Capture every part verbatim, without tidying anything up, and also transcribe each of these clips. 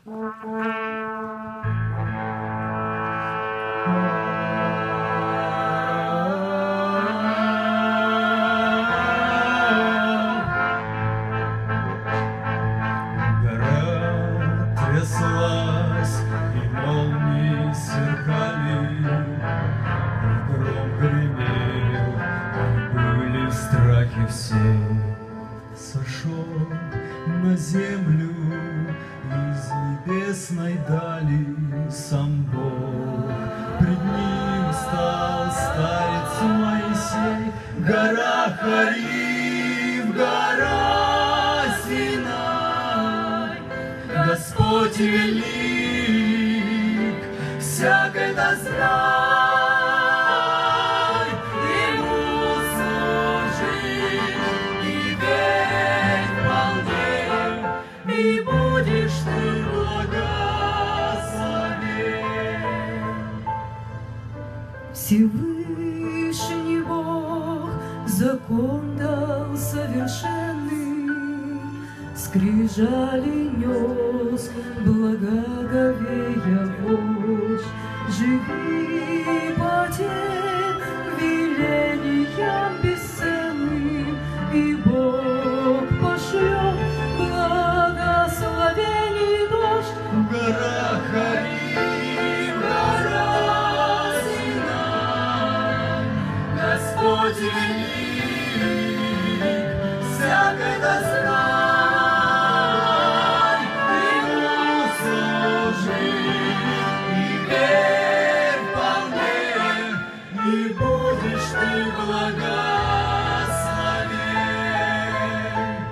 Тряслась, и молнии сверкали, гром гремел, были страхи все. Сошел на землю из небесной дали сам Бог. Пред ним стал старец Моисей, гора Харив, гора Синай. Господь велик, всякой-то знай, Ему служи и верь вполне, и будешь ты благословен. Всевышний Бог закон дал совершенный, скрижали нес, благоговея вождь. Живи по тем велениям бесценным, и Бог пошлет благословений дождь. Гора Харив, гора Синай, Господь велик, всякой-то знай, Ему служи и верь вполне, и будешь ты благословен.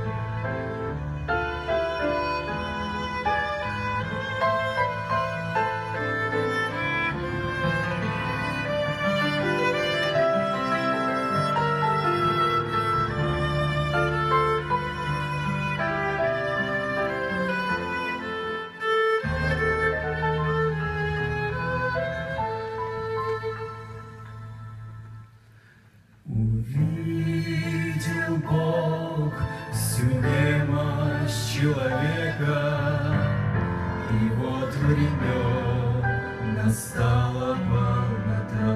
Увидел Бог всю немощь человека, и вот времен настала полнота.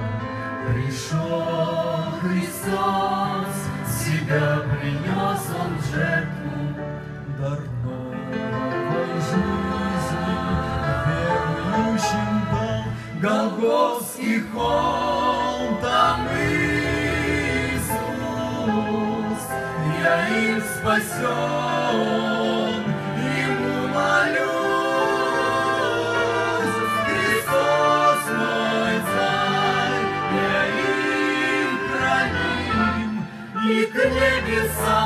Пришел Христос, себя принес Он в жертву, дар новой жизни верующим дал. Голгофский холм, там Иисус, я им спасен, Ему молюсь. Христос мой царь, я им храним, и к небесам